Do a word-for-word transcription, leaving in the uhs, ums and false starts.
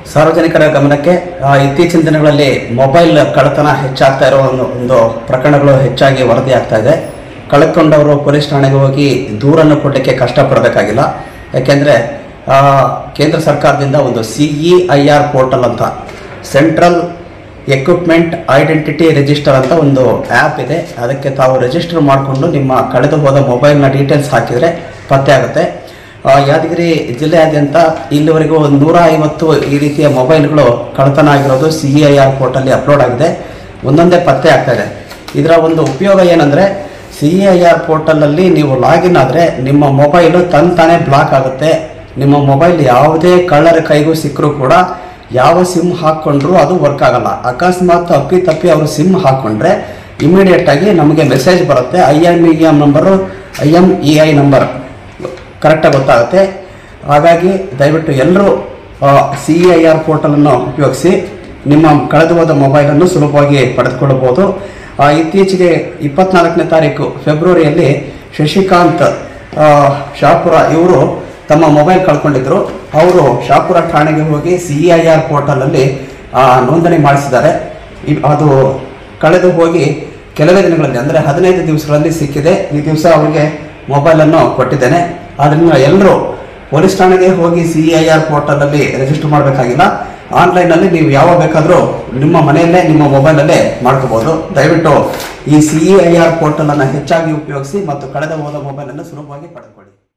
ಸಾರ್ವಜನಿಕರ ಗಮನಕ್ಕೆ ಇತ್ತೀಚಿನ ದಿನಗಳಲ್ಲಿ ಮೊಬೈಲ್ ಕಳ್ಳತನ ಹೆಚ್ಚಾಗ್ತಾ ಇರೋ ಒಂದು ಒಂದು ಪ್ರಕರಣಗಳು ಹೆಚ್ಚಾಗಿ ವರದಿಯಾಗ್ತಾ ಇದೆ. ಕಳೆದುಕೊಂಡವರು ಪೊಲೀಸ್ ಠಾಣೆಗೆ ಹೋಗಿ ದೂರನ್ನು ಕೊಡಲಿಕ್ಕೆ ಕಷ್ಟಪಡಬೇಕಾಗಿಲ್ಲ. ಯಾಕೆಂದರೆ ಕೇಂದ್ರ ಸರ್ಕಾರದಿಂದ ಒಂದು C E I R portal ಅಂತ, ಸೆಂಟ್ರಲ್ ಎಕ್ವಿಪ್ಮೆಂಟ್ ಐಡೆಂಟಿಟಿ ರಿಜಿಸ್ಟರ್ ಅಂತ ಒಂದು ಆ್ಯಪ್ ಇದೆ. ಅದಕ್ಕೆ ತಾವು ರಿಜಿಸ್ಟರ್ ಮಾಡಿಕೊಂಡು ನಿಮ್ಮ ಕಳೆದು ಹೋದ ಮೊಬೈಲ್ನ ಡೀಟೇಲ್ಸ್ ಹಾಕಿದರೆ ಪತ್ತೆ ಆಗುತ್ತೆ. ಯಾದಗಿರಿ ಜಿಲ್ಲೆಯಾದ್ಯಂತ ಇಲ್ಲಿವರೆಗೂ ಒಂದು ನೂರ ಐವತ್ತು ಈ ರೀತಿಯ ಮೊಬೈಲ್ಗಳು ಕಳ್ಳತನ ಆಗಿರೋದು ಸಿ ಇ ಐ ಆರ್ ಪೋರ್ಟಲ್ಲಿ ಅಪ್ಲೋಡ್ ಆಗಿದೆ. ಒಂದೊಂದೇ ಪತ್ತೆ ಆಗ್ತಾ ಇದೆ. ಇದರ ಒಂದು ಉಪಯೋಗ ಏನಂದರೆ, ಸಿ ಇ ಐ ಆರ್ ಪೋರ್ಟಲಲ್ಲಿ ನೀವು ಲಾಗಿನ್ ಆದರೆ ನಿಮ್ಮ ಮೊಬೈಲು ತನ್ನ ತಾನೇ ಬ್ಲಾಕ್ ಆಗುತ್ತೆ. ನಿಮ್ಮ ಮೊಬೈಲ್ ಯಾವುದೇ ಕಳ್ಳರ ಕೈಗೂ ಸಿಕ್ಕರೂ ಕೂಡ ಯಾವ ಸಿಮ್ ಹಾಕ್ಕೊಂಡ್ರೂ ಅದು ವರ್ಕ್ ಆಗಲ್ಲ. ಅಕಸ್ಮಾತ್ ಅಪ್ಪಿ ತಪ್ಪಿ ಅವರು ಸಿಮ್ ಹಾಕ್ಕೊಂಡ್ರೆ ಇಮಿಡಿಯೇಟಾಗಿ ನಮಗೆ ಮೆಸೇಜ್ ಬರುತ್ತೆ. I M E M number I M E I number ಕರೆಕ್ಟಾಗಿ ಗೊತ್ತಾಗುತ್ತೆ. ಹಾಗಾಗಿ ದಯವಿಟ್ಟು ಎಲ್ಲರೂ ಸಿ ಇ ಐ ಆರ್ ಪೋರ್ಟಲನ್ನು ಉಪಯೋಗಿಸಿ ನಿಮ್ಮ ಕಳೆದು ಹೋದ ಮೊಬೈಲನ್ನು ಸುಲಭವಾಗಿ ಪಡೆದುಕೊಳ್ಳಬಹುದು. ಇತ್ತೀಚೆಗೆ ಇಪ್ಪತ್ನಾಲ್ಕನೇ ತಾರೀಕು ಫೆಬ್ರವರಿಯಲ್ಲಿ ಶಶಿಕಾಂತ್ ಶಾಪುರ ಇವರು ತಮ್ಮ ಮೊಬೈಲ್ ಕಳ್ಕೊಂಡಿದ್ರು. ಅವರು ಶಾಪುರ ಠಾಣೆಗೆ ಹೋಗಿ ಸಿ ಇ ಐ ಆರ್ ಪೋರ್ಟಲಲ್ಲಿ ನೋಂದಣಿ ಮಾಡಿಸಿದ್ದಾರೆ. ಅದು ಕಳೆದು ಹೋಗಿ ಕೆಲವೇ ದಿನಗಳಲ್ಲಿ, ಅಂದರೆ ಹದಿನೈದು ದಿವಸಗಳಲ್ಲಿ ಸಿಕ್ಕಿದೆ. ಈ ದಿವಸ ಅವರಿಗೆ ಮೊಬೈಲನ್ನು ಕೊಟ್ಟಿದ್ದೇನೆ. ಆದ್ದರಿಂದ ಎಲ್ಲರೂ ಪೊಲೀಸ್ ಠಾಣೆಗೆ ಹೋಗಿ ಸಿ ಇ ಐ ಆರ್ ಪೋರ್ಟಲಲ್ಲಿ ರಿಜಿಸ್ಟರ್ ಮಾಡಬೇಕಾಗಿಲ್ಲ. ಆನ್ಲೈನಲ್ಲಿ ನೀವು ಯಾವಾಗ ಬೇಕಾದರೂ ನಿಮ್ಮ ಮನೆಯಲ್ಲೇ ನಿಮ್ಮ ಮೊಬೈಲಲ್ಲೇ ಮಾಡ್ಕೋಬೋದು. ದಯವಿಟ್ಟು ಈ ಸಿ ಇ ಐ ಆರ್ ಪೋರ್ಟಲನ್ನು ಹೆಚ್ಚಾಗಿ ಉಪಯೋಗಿಸಿ ಮತ್ತು ಕಳೆದ ಹೋದ ಮೊಬೈಲನ್ನು ಸುಲಭವಾಗಿ ಪಡೆದುಕೊಳ್ಳಿ.